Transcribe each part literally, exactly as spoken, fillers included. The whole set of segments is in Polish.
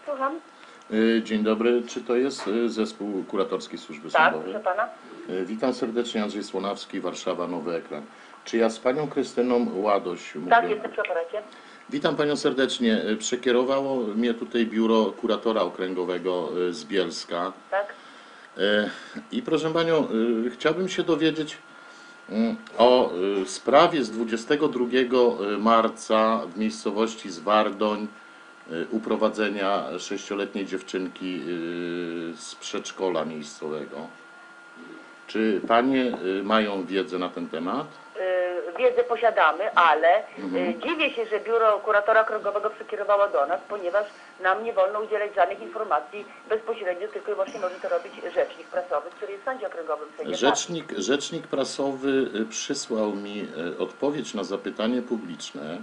Słucham? Dzień dobry. Czy to jest zespół kuratorskiej służby Tak, sądowej? proszę pana. Witam serdecznie, Andrzej Słonawski, Warszawa, Nowy Ekran. Czy ja z panią Krystyną Ładoś mówię? Tak, jestem przy aparacie. Witam panią serdecznie. Przekierowało mnie tutaj biuro kuratora okręgowego z Bielska. Tak? I proszę panią, chciałbym się dowiedzieć o sprawie z dwudziestego drugiego marca w miejscowości Zwardoń, uprowadzenia sześcioletniej dziewczynki z przedszkola miejscowego. Czy panie mają wiedzę na ten temat? Yy, wiedzę posiadamy, ale yy, dziwię się, że biuro kuratora okręgowego przekierowało do nas, ponieważ nam nie wolno udzielać żadnych informacji bezpośrednio, tylko i wyłącznie może to robić rzecznik prasowy, który jest w sądzie okręgowym. Rzecznik, rzecznik prasowy przysłał mi odpowiedź na zapytanie publiczne,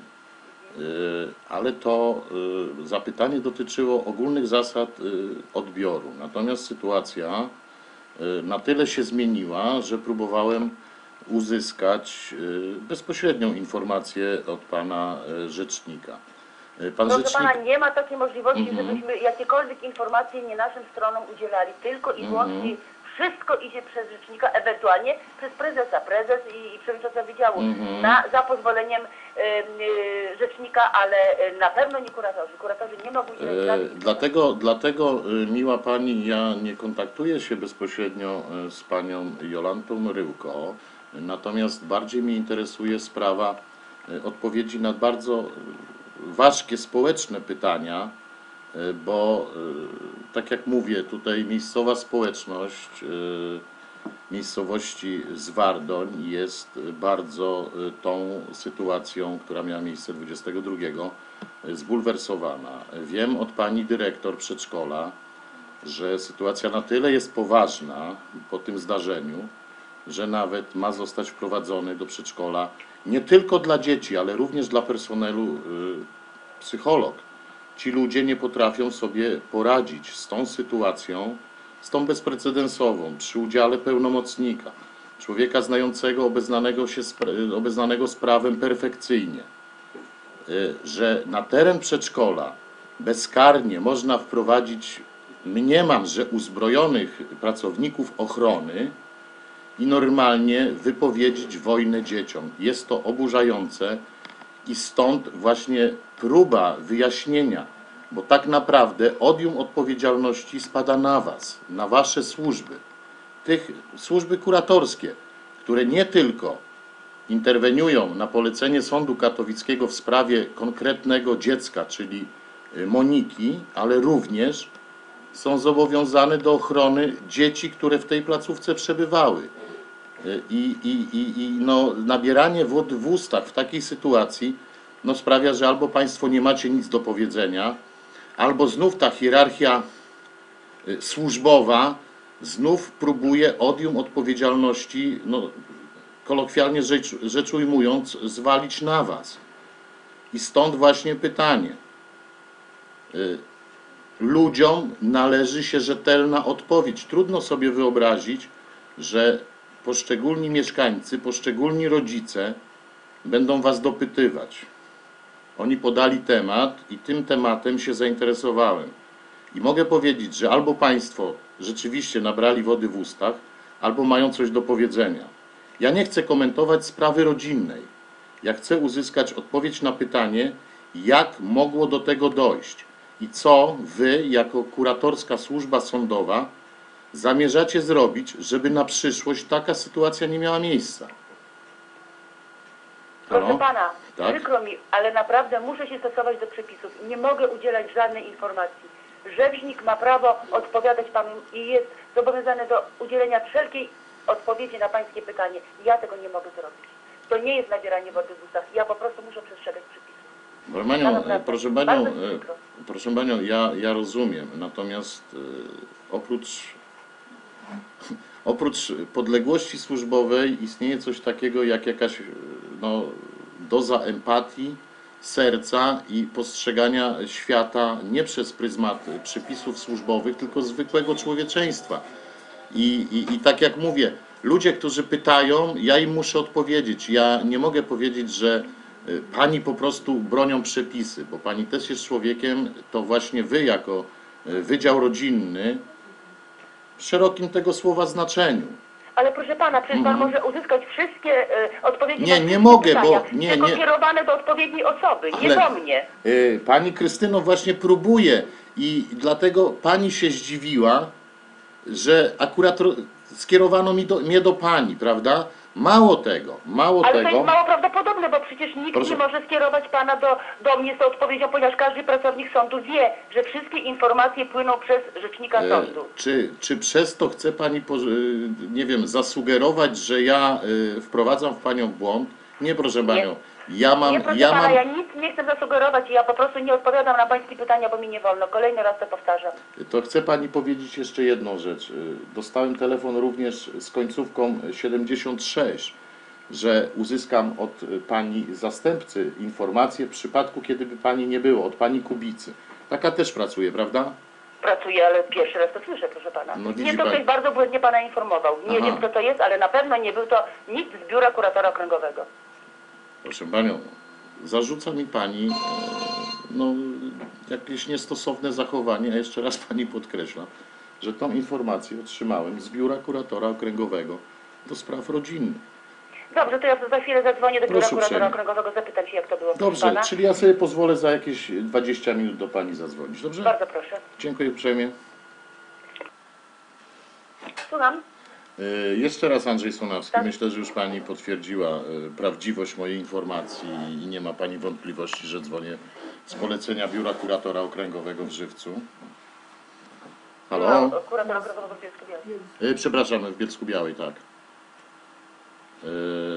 ale to zapytanie dotyczyło ogólnych zasad odbioru. Natomiast sytuacja na tyle się zmieniła, że próbowałem uzyskać bezpośrednią informację od pana rzecznika. Pan Proszę rzecznik... pana, nie ma takiej możliwości, Mhm. żebyśmy jakiekolwiek informacje nie naszym stronom udzielali, tylko i wyłącznie Mhm. wszystko idzie przez rzecznika, ewentualnie przez prezesa, prezes i, i przewodnicząca wydziału, Mhm. na, za pozwoleniem y, y, rzecznika, ale y, na pewno nie kuratorzy. Kuratorzy nie mogą udzielać E, żadnych Dlatego, dlatego, e, miła pani, ja nie kontaktuję się bezpośrednio e, z panią Jolantą Ryłko, natomiast bardziej mnie interesuje sprawa e, odpowiedzi na bardzo e, ważkie społeczne pytania, e, bo e, tak jak mówię, tutaj miejscowa społeczność e, miejscowości Zwardoń jest bardzo e, tą sytuacją, która miała miejsce dwudziestego drugiego zbulwersowana. Wiem od pani dyrektor przedszkola, że sytuacja na tyle jest poważna po tym zdarzeniu, że nawet ma zostać wprowadzony do przedszkola nie tylko dla dzieci, ale również dla personelu y, psycholog. Ci ludzie nie potrafią sobie poradzić z tą sytuacją, z tą bezprecedensową, przy udziale pełnomocnika, człowieka znającego, obeznanego, się z, obeznanego z prawem perfekcyjnie, że na teren przedszkola bezkarnie można wprowadzić, mniemam, że uzbrojonych pracowników ochrony i normalnie wypowiedzieć wojnę dzieciom. Jest to oburzające i stąd właśnie próba wyjaśnienia, bo tak naprawdę odium odpowiedzialności spada na was, na wasze służby, tych służby kuratorskie, które nie tylko interweniują na polecenie Sądu Katowickiego w sprawie konkretnego dziecka, czyli Moniki, ale również są zobowiązane do ochrony dzieci, które w tej placówce przebywały. I, i, i, i no, nabieranie wody w ustach w takiej sytuacji no, sprawia, że albo państwo nie macie nic do powiedzenia, albo znów ta hierarchia służbowa znów próbuje odium odpowiedzialności, no, kolokwialnie rzecz, rzecz ujmując, zwalić na was. I stąd właśnie pytanie. Ludziom należy się rzetelna odpowiedź. Trudno sobie wyobrazić, że poszczególni mieszkańcy, poszczególni rodzice będą was dopytywać. Oni podali temat i tym tematem się zainteresowałem. I mogę powiedzieć, że albo państwo rzeczywiście nabrali wody w ustach, albo mają coś do powiedzenia. Ja nie chcę komentować sprawy rodzinnej. Ja chcę uzyskać odpowiedź na pytanie, jak mogło do tego dojść i co wy, jako kuratorska służba sądowa, zamierzacie zrobić, żeby na przyszłość taka sytuacja nie miała miejsca. Proszę Halo? pana, Tak? przykro mi, ale naprawdę muszę się stosować do przepisów i nie mogę udzielać żadnej informacji. Rzecznik ma prawo odpowiadać panu i jest zobowiązany do udzielenia wszelkiej odpowiedzi na pańskie pytanie. Ja tego nie mogę zrobić. To nie jest nabieranie wody w ustach. Ja po prostu muszę przestrzegać przepisów. Proszę panią, Naprawdę, proszę bardzo panią, mi przykro. proszę panią, ja, ja rozumiem, natomiast e, oprócz, oprócz podległości służbowej istnieje coś takiego jak jakaś no, doza empatii, serca i postrzegania świata nie przez pryzmat przepisów służbowych, tylko zwykłego człowieczeństwa. I, i, I tak jak mówię, ludzie, którzy pytają, ja im muszę odpowiedzieć. Ja nie mogę powiedzieć, że y, pani po prostu bronią przepisy, bo pani też jest człowiekiem, to właśnie wy jako y, Wydział Rodzinny w szerokim tego słowa znaczeniu. Ale proszę pana, przecież pan może uzyskać wszystkie e, odpowiedzi Nie, na nie wszystkie mogę, pytania, bo- nie, tylko nie. kierowane do odpowiedniej osoby, nie Ale- do mnie. Y, Pani Krystyno właśnie próbuje i dlatego pani się zdziwiła, że akurat ro- skierowano mi do, mnie do pani, prawda? Mało tego, mało Ale to tego. jest mało prawdopodobne, bo przecież nikt Proszę. nie może skierować pana do, do mnie z tą odpowiedzią, ponieważ każdy pracownik sądu wie, że wszystkie informacje płyną przez rzecznika E, sądu. Czy, czy przez to chce pani, po- y, nie wiem, zasugerować, że ja y, wprowadzam w panią w błąd? Nie, proszę panią. Ja mam, nie, proszę ja pana, mam, ja nic nie chcę zasugerować i ja po prostu nie odpowiadam na pańskie pytania, bo mi nie wolno. Kolejny raz to powtarzam. to chcę pani powiedzieć jeszcze jedną rzecz. Y, Dostałem telefon również z końcówką siedemdziesiąt sześć, że uzyskam od y, pani zastępcy informację w przypadku, kiedy by pani nie było, od pani Kubicy. Taka też pracuje, prawda? Pracuję, ale pierwszy raz to słyszę, proszę pana. No widzi Nie, to pani. ktoś bardzo błędnie pana informował. Nie Aha. wiem, kto to jest, ale na pewno nie był to nikt z biura kuratora okręgowego. Proszę panią, zarzuca mi pani e, no, jakieś niestosowne zachowanie, a jeszcze raz pani podkreśla, że tą informację otrzymałem z biura kuratora okręgowego do spraw rodzinnych. Dobrze, to ja za chwilę zadzwonię do biura Proszę kuratora uprzejmie. okręgowego, zapytam się, jak to było, proszę Dobrze, pana. czyli ja sobie pozwolę za jakieś dwadzieścia minut do pani zadzwonić, dobrze? Bardzo proszę. Dziękuję uprzejmie. Słucham? E, Jeszcze raz Andrzej Słonawski. Tak. Myślę, że już pani potwierdziła e, prawdziwość mojej informacji i nie ma pani wątpliwości, że dzwonię z polecenia biura kuratora okręgowego w Żywcu. Halo? No, kurator okręgowego w Bielsku-Białej. E, Przepraszam, w Bielsku-Białej, tak. E,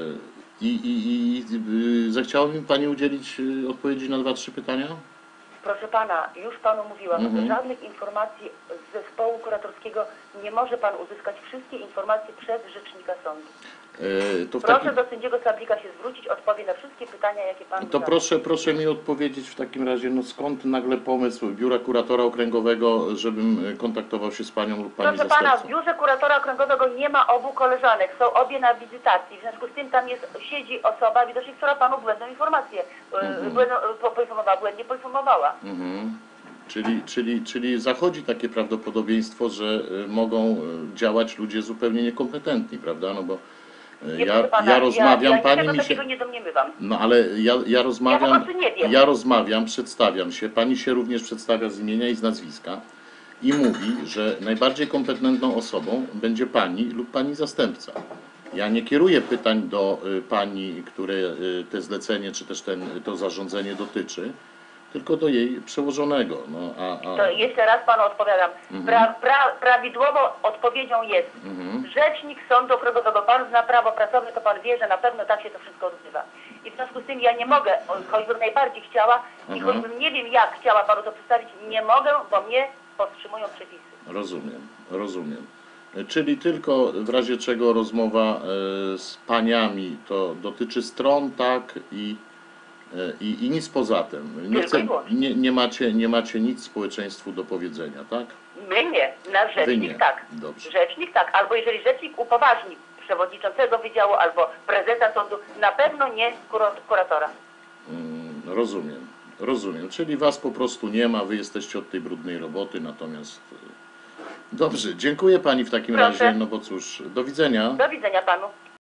I, i, i y, zechciała mi pani udzielić y, odpowiedzi na dwa, trzy pytania? Proszę pana, już panu mówiłam, Mhm. żadnych informacji z zespołu kuratorskiego nie może pan uzyskać wszystkie informacje przez rzecznika sądu. E, To w Proszę takim... do sędziego Sablika się zwrócić, odpowie na wszystkie pytania, jakie pan To zada. proszę, proszę mi odpowiedzieć w takim razie, no skąd nagle pomysł biura kuratora okręgowego, żebym e, kontaktował się z panią lub pani Proszę pana, w zastępcą? biurze kuratora okręgowego nie ma obu koleżanek, są obie na wizytacji, w związku z tym tam jest, siedzi osoba, widocznie, która panu błędną informację mhm. błędną, po, poinformowała, błędnie poinformowała. Mhm. Czyli, czyli, czyli zachodzi takie prawdopodobieństwo, że e, mogą e, działać ludzie zupełnie niekompetentni, prawda? No bo e, Nie, ja, proszę pana, ja rozmawiam, ja, ja pani niczego mi się... takiego nie domniemywam. No ale ja, ja rozmawiam, Ja po prostu nie wiem. ja rozmawiam, przedstawiam się, pani się również przedstawia z imienia i z nazwiska i mówi, że najbardziej kompetentną osobą będzie pani lub pani zastępca. Ja nie kieruję pytań do y, pani, które y, te zlecenie czy też ten, to zarządzenie dotyczy, tylko do jej przełożonego. No, a, a, To jeszcze raz panu odpowiadam. Pra, pra, prawidłową odpowiedzią jest rzecznik sądu okręgowego. Pan zna prawo pracowne, to pan wie, że na pewno tak się to wszystko odbywa. I w związku z tym ja nie mogę, choćbym najbardziej chciała i Aha. choćbym nie wiem jak chciała panu to przedstawić, nie mogę, bo mnie powstrzymują przepisy. Rozumiem, rozumiem. Czyli tylko w razie czego rozmowa e, z paniami to dotyczy stron, tak, i, e, i, i nic poza tym. Nie, Tylko chce, i wyłącznie. nie, nie, macie, nie macie nic społeczeństwu do powiedzenia, tak? My nie, nasz Wy rzecznik nie. tak. Dobrze. Rzecznik tak, albo jeżeli rzecznik upoważni przewodniczącego wydziału albo prezesa sądu, na pewno nie kura- kuratora. Mm, rozumiem, rozumiem. Czyli was po prostu nie ma, wy jesteście od tej brudnej roboty, natomiast... e, Dobrze, dziękuję pani w takim Proszę. razie, no bo cóż, do widzenia. Do widzenia panu.